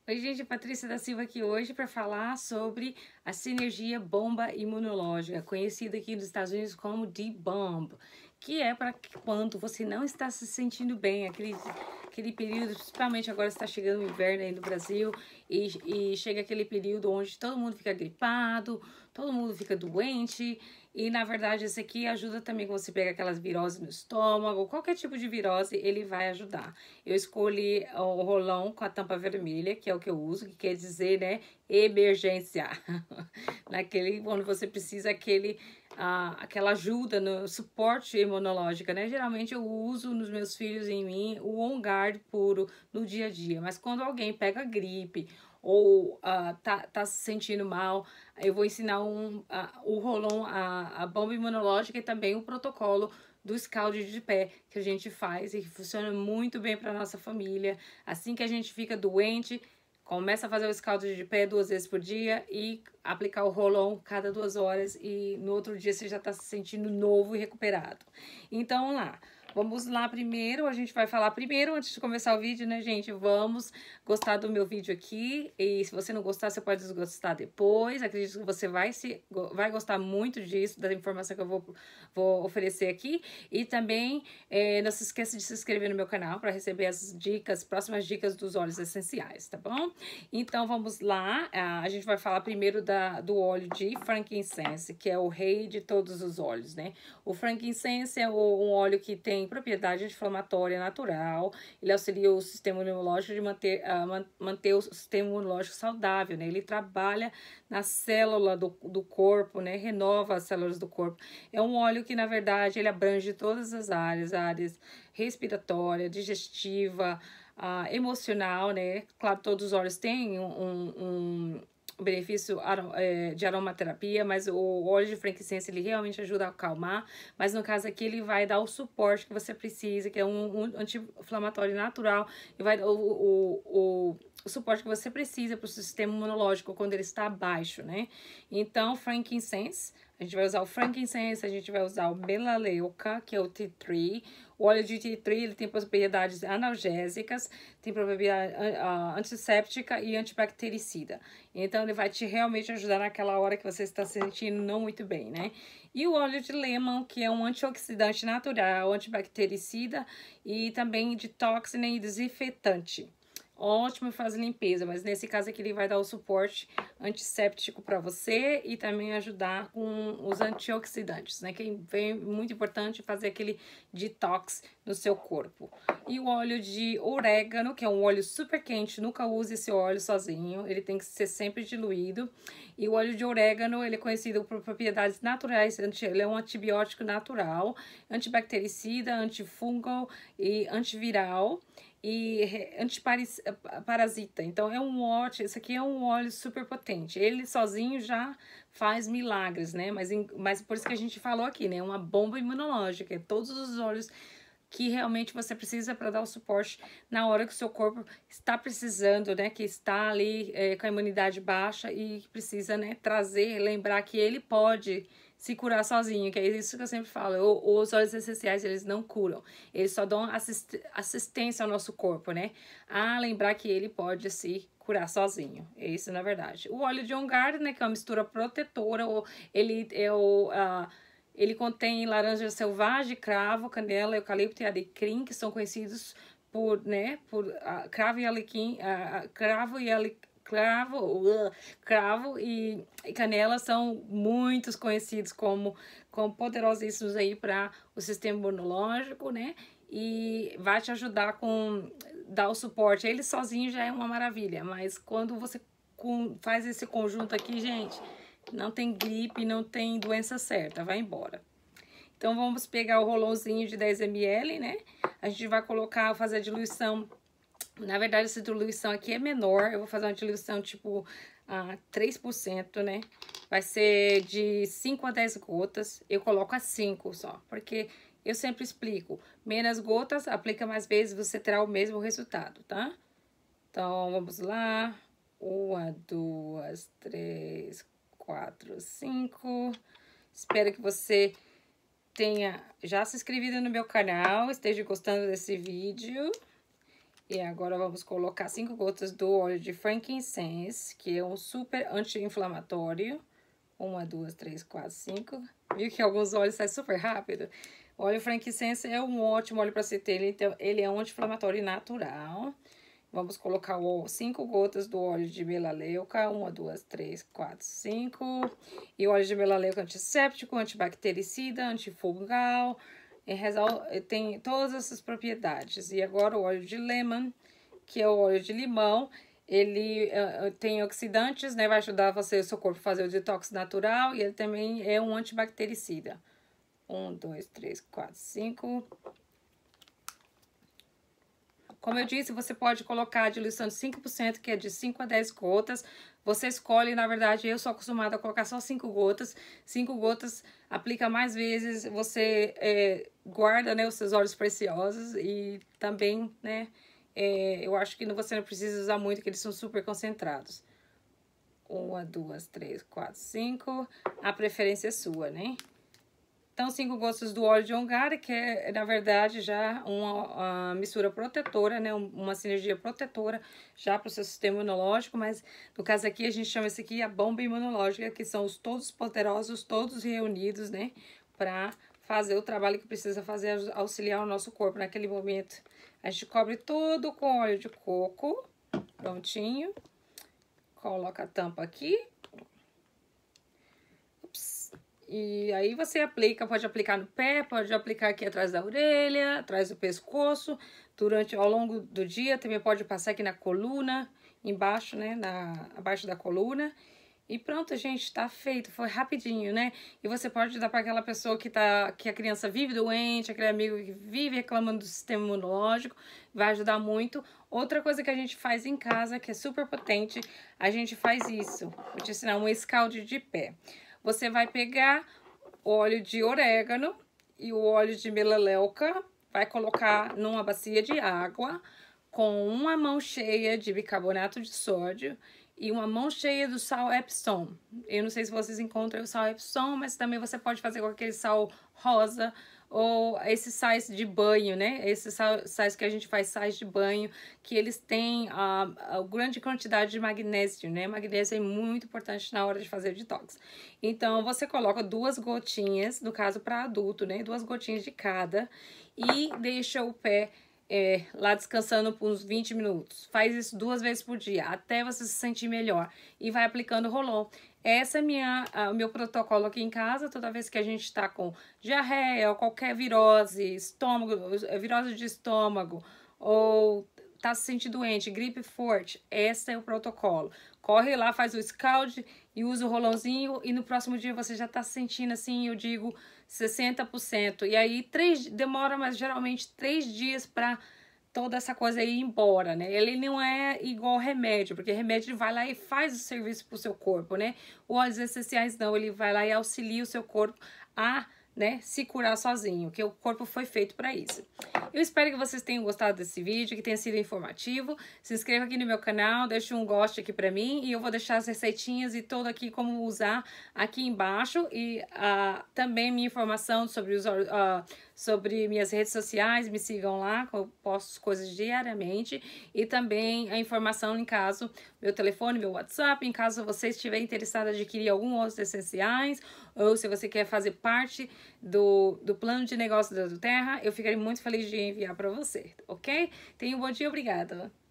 Oi, gente, Patrícia da Silva aqui hoje para falar sobre a sinergia bomba imunológica, conhecida aqui nos Estados Unidos como D-Bomb, que é para quando você não está se sentindo bem, aquele período, principalmente agora está chegando o inverno aí no Brasil e chega aquele período onde todo mundo fica gripado, todo mundo fica doente. E na verdade, esse aqui ajuda também quando você pega aquelas viroses no estômago, qualquer tipo de virose, ele vai ajudar. Eu escolhi o rolão com a tampa vermelha, que é o que eu uso, que quer dizer, né, emergência. Naquele, quando você precisa aquela ajuda no suporte imunológico, né? Geralmente eu uso nos meus filhos e em mim o On Guard puro no dia a dia, mas quando alguém pega gripe ou tá se sentindo mal, eu vou ensinar o rolão, a bomba imunológica e também o protocolo do scald de pé que a gente faz e que funciona muito bem para nossa família. Assim que a gente fica doente, começa a fazer o scald de pé 2 vezes por dia e aplicar o rolão cada 2 horas e no outro dia você já está se sentindo novo e recuperado. Então, lá. Vamos lá primeiro, a gente vai falar primeiro, antes de começar o vídeo, né, gente? Vamos gostar do meu vídeo aqui. E se você não gostar, você pode desgostar depois. Acredito que você vai gostar muito disso, da informação que eu vou oferecer aqui. E também não se esqueça de se inscrever no meu canal para receber as dicas, próximas dicas dos óleos essenciais, tá bom? Então vamos lá. A gente vai falar primeiro do óleo de frankincense, que é o rei de todos os óleos, né? O frankincense é um óleo que tem propriedade anti-inflamatória natural. Ele auxilia o sistema imunológico de manter o sistema imunológico saudável, né? Ele trabalha na célula do corpo, né? Renova as células do corpo. É um óleo que, na verdade, ele abrange todas as áreas respiratória, digestiva, emocional, né? Claro, todos os óleos têm um benefício de aromaterapia, mas o óleo de frankincense ele realmente ajuda a acalmar, mas no caso aqui ele vai dar o suporte que você precisa, que é um anti-inflamatório natural, e vai dar o suporte que você precisa para o sistema imunológico quando ele está baixo, né? Então, frankincense, a gente vai usar o frankincense, a gente vai usar o melaleuca, que é o tea tree. O óleo de tea tree ele tem propriedades analgésicas, tem propriedade antisséptica e antibactericida. Então, ele vai te realmente ajudar naquela hora que você está se sentindo não muito bem, né? E o óleo de lemon, que é um antioxidante natural, antibactericida e também detoxina e desinfetante. Ótimo faz limpeza, mas nesse caso aqui ele vai dar o suporte antisséptico para você e também ajudar com os antioxidantes, né? Que é muito importante fazer aquele detox no seu corpo. E o óleo de orégano, que é um óleo super quente, nunca use esse óleo sozinho, ele tem que ser sempre diluído. E o óleo de orégano, ele é conhecido por propriedades naturais, ele é um antibiótico natural, antibactericida, antifungal e antiviral e antiparasita. Então é um óleo, esse aqui é um óleo super potente. Ele sozinho já faz milagres, né? Mas por isso que a gente falou aqui, né? Uma bomba imunológica, todos os óleos que realmente você precisa para dar o suporte na hora que o seu corpo está precisando, né? Que está ali com a imunidade baixa e precisa, né, lembrar que ele pode se curar sozinho, que é isso que eu sempre falo. Os óleos essenciais, eles não curam. Eles só dão assistência ao nosso corpo, né? A lembrar que ele pode se curar sozinho. É isso, na verdade. O óleo de On Guard, né, que é uma mistura protetora, ele contém laranja selvagem, cravo, canela, eucalipto e alecrim, que são conhecidos por, né, cravo e alecrim, cravo e canela são muitos conhecidos como poderosíssimos aí para o sistema imunológico, né? E vai te ajudar dar o suporte. Ele sozinho já é uma maravilha, mas quando você faz esse conjunto aqui, gente, não tem gripe, não tem doença certa, vai embora. Então, vamos pegar o rolãozinho de 10 ml, né? A gente vai fazer a diluição. Na verdade, essa diluição aqui é menor. Eu vou fazer uma diluição tipo 3%, né? Vai ser de 5 a 10 gotas. Eu coloco a 5 só, porque eu sempre explico. Menos gotas, aplica mais vezes, você terá o mesmo resultado, tá? Então, vamos lá. 1, 2, 3, 4, 5. Espero que você tenha já se inscrevido no meu canal, esteja gostando desse vídeo. E agora vamos colocar 5 gotas do óleo de frankincense, que é um super anti-inflamatório. 1, 2, 3, 4, 5. Viu que alguns óleos saem super rápido? O óleo frankincense é um ótimo óleo para se ter, então ele é um anti-inflamatório natural. Vamos colocar 5 gotas do óleo de melaleuca. 1, 2, 3, 4, 5. E o óleo de melaleuca antisséptico, antibactericida, antifungal. Tem todas essas propriedades. E agora o óleo de lemon, que é o óleo de limão. Ele tem oxidantes, né? Vai ajudar você, o seu corpo, a fazer o detox natural. E ele também é um antibactericida. 1, 2, 3, 4, 5. Como eu disse, você pode colocar a diluição de 5%, que é de 5 a 10 gotas. Você escolhe, na verdade, eu sou acostumada a colocar só 5 gotas. 5 gotas, aplica mais vezes, você guarda, né, os seus óleos preciosos. E também, né, eu acho que você não precisa usar muito, que eles são super concentrados. 1, 2, 3, 4, 5. A preferência é sua, né? Então, 5 gotas do óleo de ongara, que é, na verdade, já uma mistura protetora, né? Uma sinergia protetora já para o seu sistema imunológico, mas no caso aqui a gente chama isso aqui a bomba imunológica, que são os todos poderosos, todos reunidos, né? Para fazer o trabalho que precisa fazer, auxiliar o nosso corpo naquele momento. A gente cobre tudo com óleo de coco, prontinho. Coloca a tampa aqui. E aí você aplica, pode aplicar no pé, pode aplicar aqui atrás da orelha, atrás do pescoço, ao longo do dia, também pode passar aqui na coluna, embaixo, né, abaixo da coluna. E pronto, gente, tá feito, foi rapidinho, né? E você pode dar para aquela pessoa que a criança vive doente, aquele amigo que vive reclamando do sistema imunológico, vai ajudar muito. Outra coisa que a gente faz em casa, que é super potente, a gente faz isso. Vou te ensinar um escalde de pé. Você vai pegar óleo de orégano e o óleo de melaleuca, vai colocar numa bacia de água com uma mão cheia de bicarbonato de sódio e uma mão cheia do sal Epsom. Eu não sei se vocês encontram o sal Epsom, mas também você pode fazer com aquele sal rosa ou esses sais de banho, né? Esses sais que a gente faz, sais de banho, que eles têm a grande quantidade de magnésio, né? Magnésio é muito importante na hora de fazer detox. Então, você coloca 2 gotinhas, no caso para adulto, né? 2 gotinhas de cada e deixa o pé lá descansando por uns 20 minutos. Faz isso 2 vezes por dia, até você se sentir melhor. E vai aplicando Rolon. Essa é o meu protocolo aqui em casa, toda vez que a gente tá com diarreia ou qualquer virose, virose de estômago, ou tá se sentindo doente, gripe forte, esse é o protocolo. Corre lá, faz o scald e usa o rolãozinho e no próximo dia você já tá se sentindo assim, eu digo, 60%. E aí demora, mas geralmente 3 dias para toda essa coisa aí ir embora, né? Ele não é igual remédio, porque remédio vai lá e faz o serviço pro seu corpo, né? O óleos essenciais não, ele vai lá e auxilia o seu corpo a, né, se curar sozinho, que o corpo foi feito para isso. Eu espero que vocês tenham gostado desse vídeo, que tenha sido informativo. Se inscreva aqui no meu canal, deixe um goste aqui para mim e eu vou deixar as receitinhas e tudo aqui como usar aqui embaixo e também minha informação sobre minhas redes sociais, me sigam lá, que eu posto coisas diariamente e também a informação em caso, meu telefone, meu WhatsApp, em caso você estiver interessado em adquirir algum óleos essenciais ou se você quer fazer parte do plano de negócio da Terra, eu ficaria muito feliz de enviar para você, ok? Tenha um bom dia, obrigada!